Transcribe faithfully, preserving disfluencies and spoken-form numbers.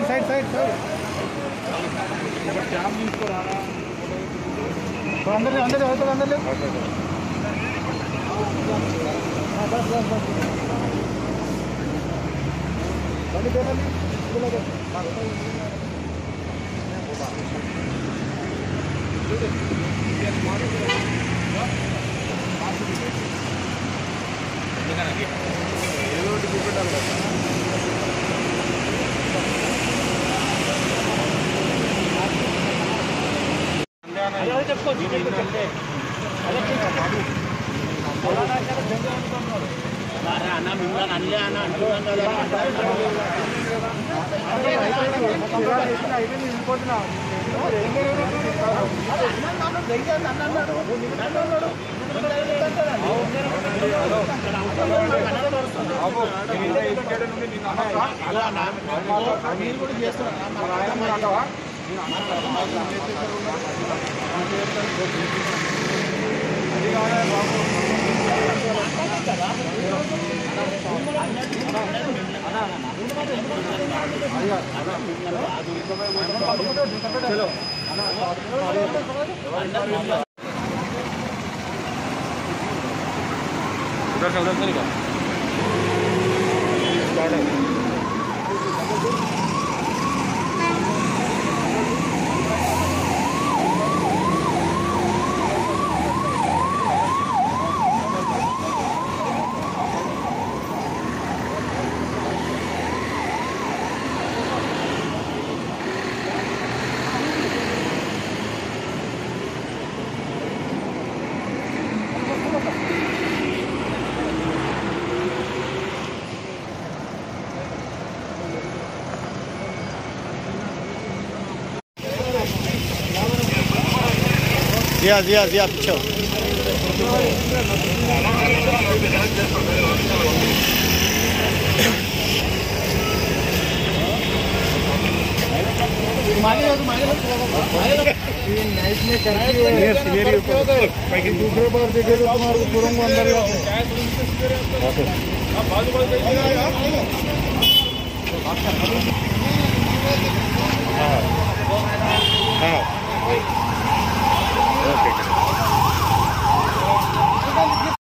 side side side तो अंदर ले अंदर ले तो अंदर ले बस बस बस बंदी दे बंदी इसको लगे అన్న మిమ్మల్ని అల్లే అన్న అంటున్నాను మీరు కూడా చేస్తున్నారు चलो उधर से उधर से निकाल जिया जिया जिया पीछे दूसरे बार देखे तो तुम्हारे तुरंत अंदर हाँ हाँ ओके